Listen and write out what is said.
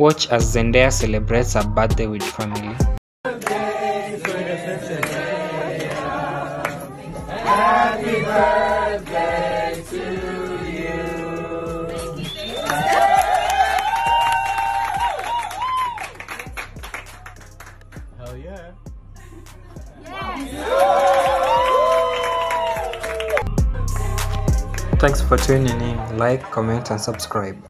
Watch as Zendaya celebrates her birthday with family. Happy birthday to you. Hell yeah. Thanks for tuning in. Like, comment and subscribe.